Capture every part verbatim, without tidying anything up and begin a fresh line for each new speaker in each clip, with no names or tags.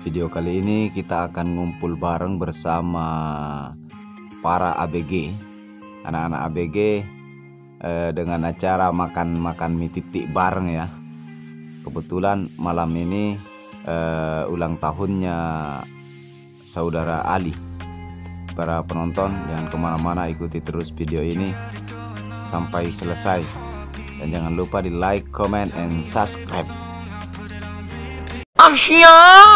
Video kali ini kita akan ngumpul bareng bersama para A B G, anak-anak A B G eh, dengan acara makan-makan mie titik bareng ya. Kebetulan malam ini eh, ulang tahunnya saudara Ali. Para penonton jangan kemana-mana, ikuti terus video ini sampai selesai dan jangan lupa di like, comment, and subscribe. Asya.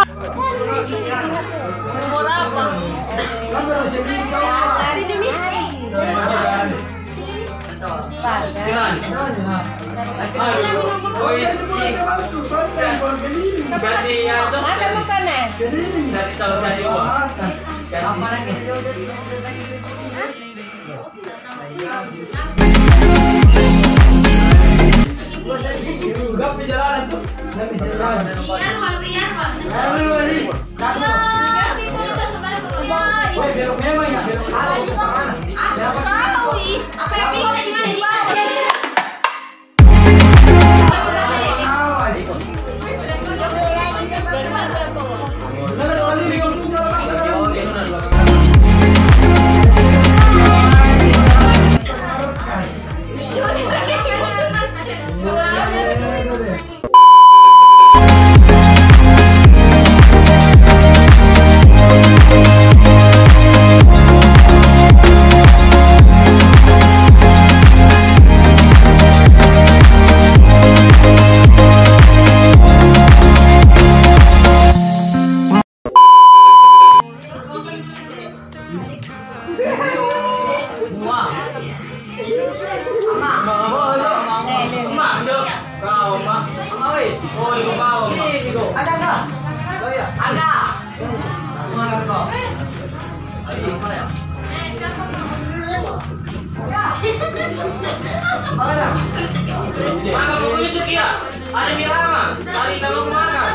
Ada Mirama, kali tolong makan.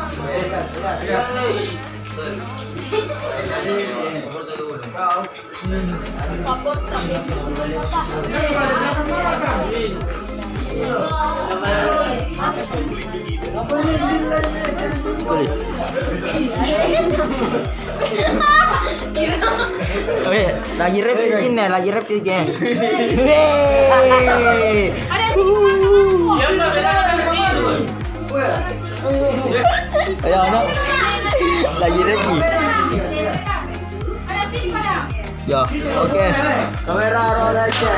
Lagi rap ini, lagi rap ini. Ayo anak, lagi rap nih. Ya, oke. Kamera roll aja.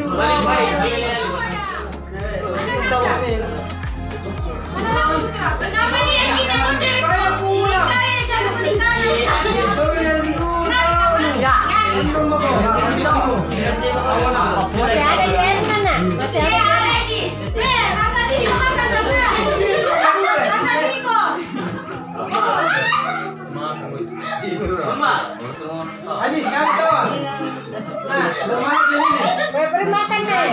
Kenapa nih yang gini model? Kayak jaga penikahan. Ya. Masih ada di air mana? Masih ada lagi. Eh, Raka sini makan Raka. Raka sini kok.
Mama. Habis kan kawan. Nah, belum makan ini.
Eh, beri makan nih.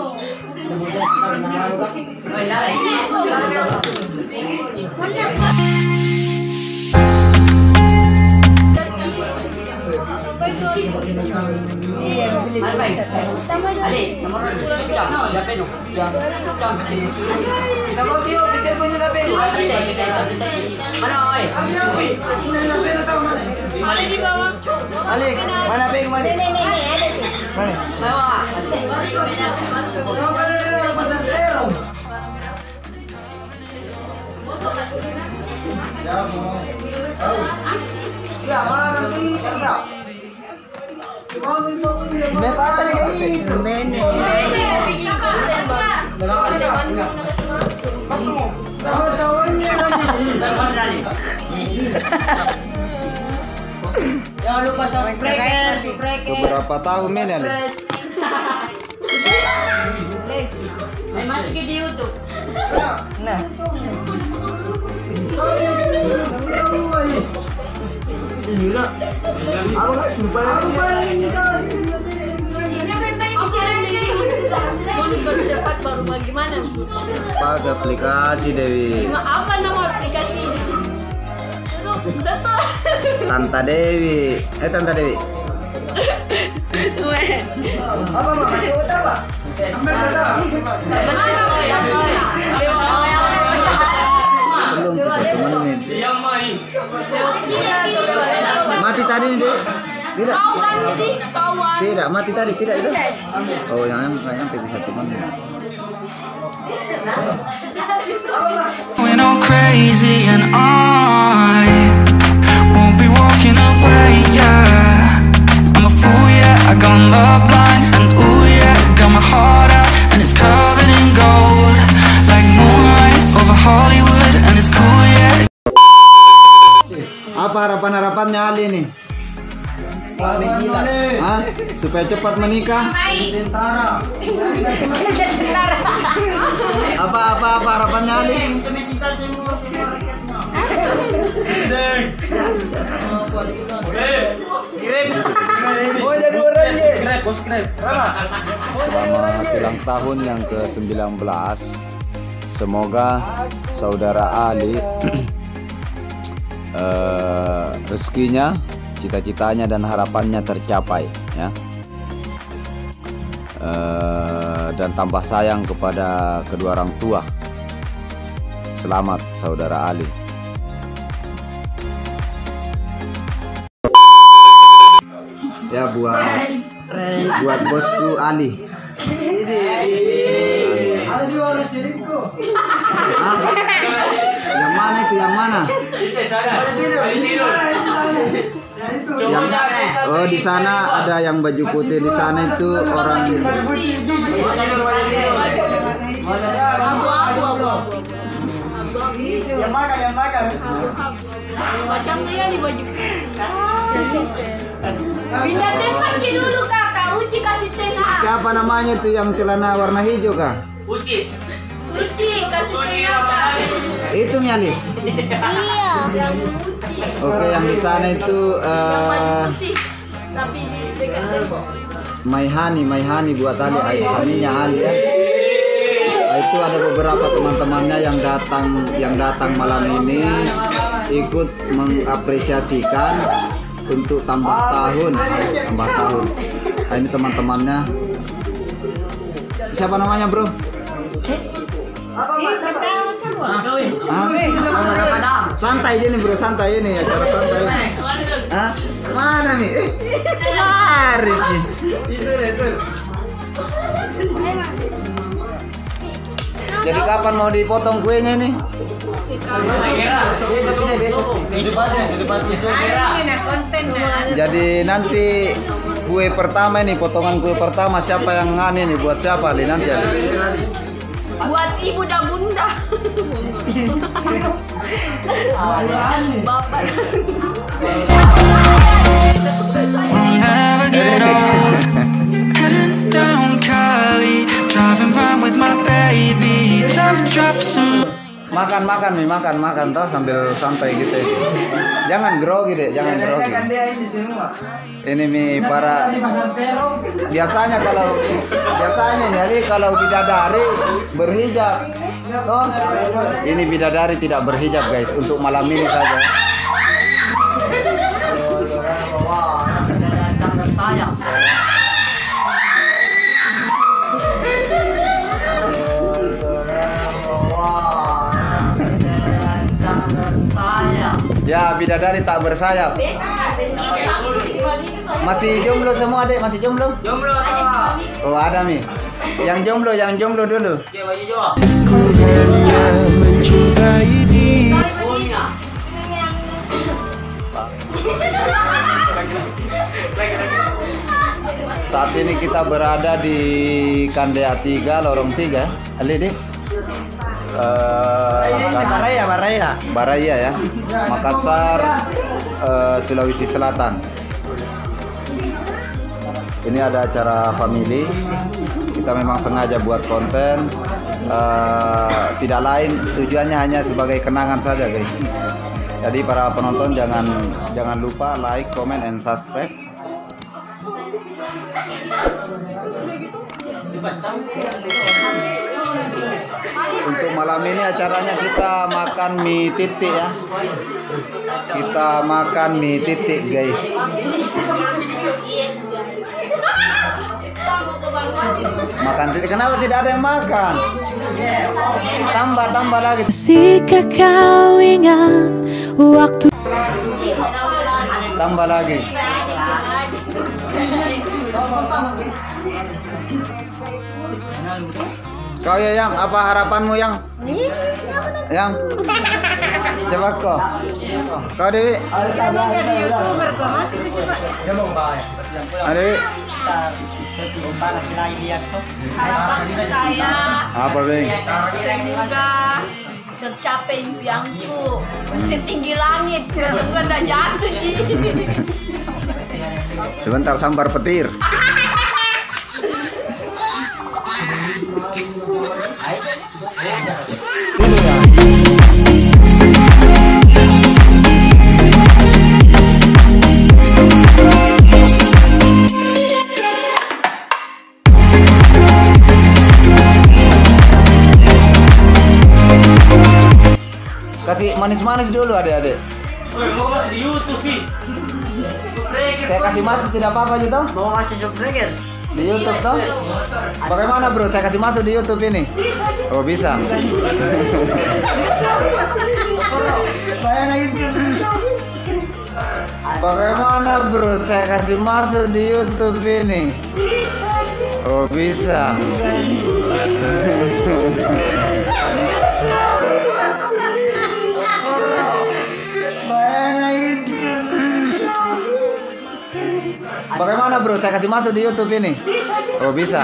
Ada di bawah.
Alik, mana peng mana?
Nih, nih, nih, ada sih.
Mana?
Bawah. Jangan lupa subscribe, subscribe.
Beberapa tahun ini Ali.
Saya masukin di YouTube.
Nah. Aku nggak simpan.
Cepat baru bagaimana?
Pakai aplikasi Dewi.
Apa nama aplikasi ini? Satu.
Tanta Dewi. Eh Tanta Dewi.
Apa mah? Masih udah pak? Ambil udah.
belum tuh satu menit. Mati tadi deh. Tidak. Tidak mati tadi tidak itu. Oh yang yang sampai di satu menit.
We're all crazy and I won't be walking away, yeah. I'm a fool, yeah, I got love blind. And ooh, yeah, got my heart out and it's covered in gold, like moonlight over Hollywood. And it's cool, yeah.
Apa harapan-harapannya Ali nih? Hah? Supaya cepat menikah? Apa apa apa harapannya Ali? Oh jadi orang ye. Selamat ulang tahun yang ke sembilan belas. Semoga saudara Ali uh, rezekinya, cita-citanya dan harapannya tercapai ya. Uh, dan tambah sayang kepada kedua orang tua. Selamat saudara Ali. Ya buat buat bosku Ali. Hah? Yang mana itu yang mana? Yang, oh di sana ada yang baju putih, di sana itu orang.
Yang mana yang mana?
Macam dia di baju. Pindah tempat ke dulu kakak, Uci kasih tengah.
Siapa namanya itu yang celana warna hijau kah?
Uci.
Uci kasih tengah.
Itu Nyali.
Iya. Yang Uci.
Oke yang di sana itu uh,
tapi di dekat tembok.
Maihani, Maihani buat Ali, Aihaninya Ali ya. Nah, itu ada beberapa teman-temannya yang datang yang datang malam ini ikut mengapresiasikan untuk tambah tahun, tambah tahun. Nah, ini teman-temannya. Siapa namanya, Bro? Hah? Santai aja nih, Bro, santai ini acara santai. Hah? Mana nih? Eh, lari nih. Itu, itu. Jadi kapan mau dipotong kuenya ini? Jadi nanti kue pertama ini, potongan kue pertama siapa yang ngane nih? Buat siapa Ali nanti Ali?
Buat ibu dan bunda. Bapak.
We'll never get old. Heading down Cali, driving round with my baby. Time to drop some.
Makan makan nih makan makan toh sambil santai gitu. Jangan grogi deh, jangan grogi. Ini mi para biasanya kalau biasanya nih Ali kalau bidadari berhijab. Toh ini bidadari tidak berhijab guys untuk malam ini saja. Ya bidadari tak bersayap. Masih jomblo semua dek, masih jomblo?
Jomblo apa?
Oh ada mi. Yang jomblo, yang jomblo dulu.
Oke, baju jomblo.
Saat ini kita berada di Kandea tiga, Lorong tiga. Ali dek. Uh,
Baraya, Baraya.
Baraya ya, Makassar, uh, Sulawesi Selatan. Ini ada acara family. Kita memang sengaja buat konten. Uh, tidak lain tujuannya hanya sebagai kenangan saja guys. Jadi para penonton jangan jangan lupa like, comment, and subscribe. Untuk malam ini acaranya kita makan mie titik ya. Kita makan mie titik guys. Makan titik, kenapa tidak ada yang makan? Tambah, tambah lagi.
Jika kau ingat waktu
Tambah lagi. Kau ya Yang, apa harapanmu Yang? Yang? Coba kau. Kau Dewi.
Jadi youtuber kok masih coba.
Dewi.
Harapan saya
Apa Dewi?
semoga tercapai impianku setinggi langit, semoga tidak jatuh Ji.
Sebentar, sambar petir. Kasih manis-manis dulu adik-adik.
Mau masih di YouTube sih.
Saya kasih masuk tidak apa-apa gitu?
Mau masih subscriber?
Di YouTube toh? Bagaimana bro? Saya kasih masuk di YouTube ini? Oh bisa. Bagaimana bro? Saya kasih masuk di YouTube ini? Oh bisa. Bagaimana bro? Saya kasih masuk di YouTube ini? Oh bisa.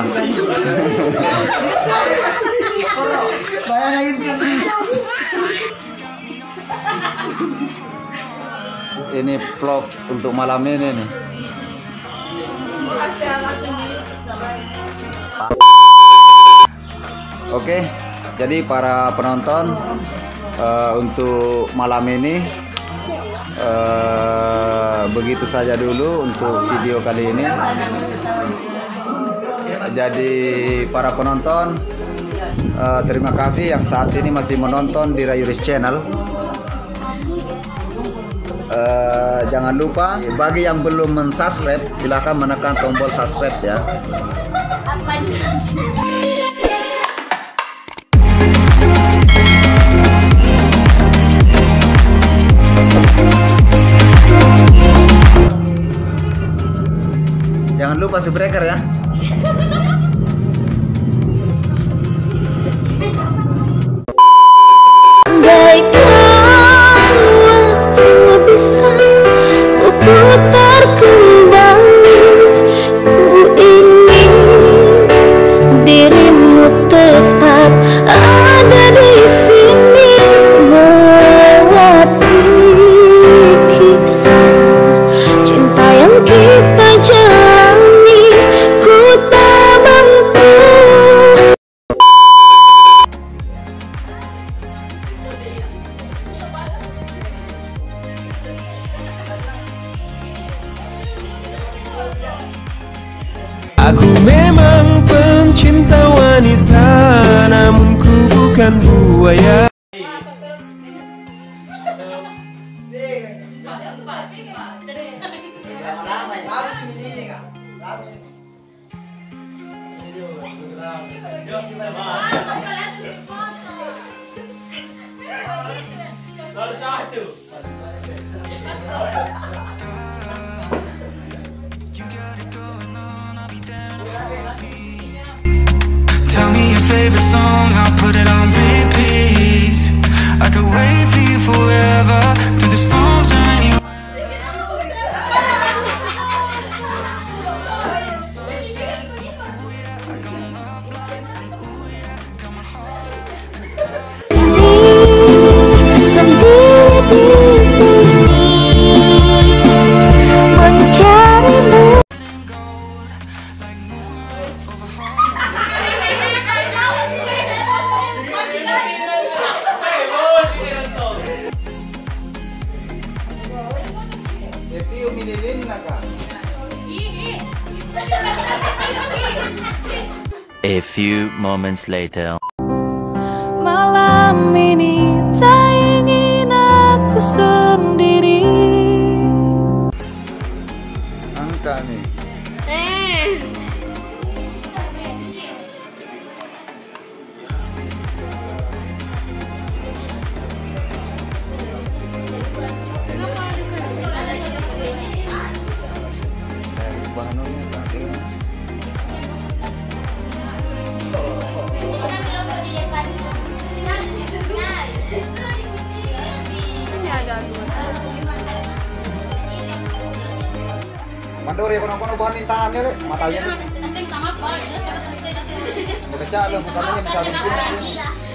Ini vlog untuk malam ini nih. Oke, jadi para penonton uh, untuk malam ini uh, begitu saja dulu untuk video kali ini. Jadi para penonton, uh, terima kasih yang saat ini masih menonton di Rayuris Channel. Uh, jangan lupa bagi yang belum mensubscribe silahkan menekan tombol subscribe ya. Jangan lupa subscriber ya.
Andaikan waktu bisa ku putar kembali, ku ingin dirimu tetap ada di sini melewati kisah cinta yang kita jalani. Ku tak mampu.
Aku memang pencinta wanita, namun ku bukan buaya.
Tell me your favorite song, I'll put it on repeat. I could wait for you forever, through the storms or any.
Sendiri di sini mencarimu.
A few moments later.
Malam ini tak ingin aku sendiri.
Angka nih.
Eh.
Dori kono-kono bahan intahan ya, Le. Matanya nih. Baca lo bukannya bisa di sini.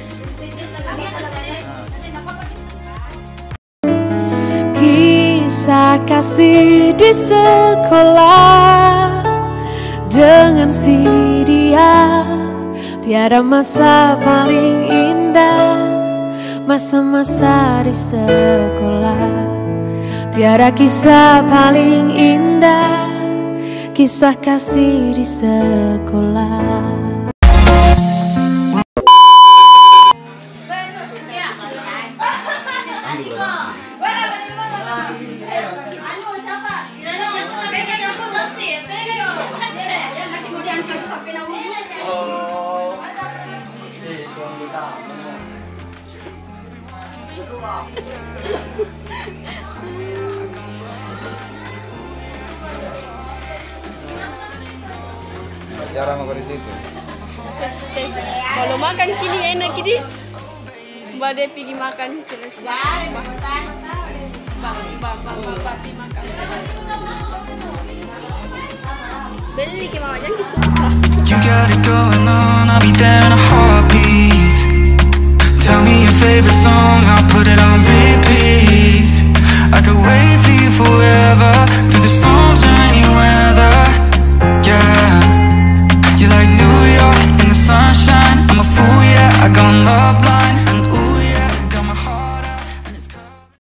Kisah kasih di sekolah dengan si dia, tiada masa paling indah, masa-masa di sekolah. Tiada kisah paling indah, kisah kasih di sekolah.
Cara makan di situ.
Tes tes. Kalau makan kini enak kini. Mbak dia pergi makan jelas. Mbak mbak mbak papi makan. Beli ke mama jangan susah.
You got it going on, I'll be there in a heartbeat. Tell me your favorite song, I'll put it on repeat. I could wait for you forever through the storms and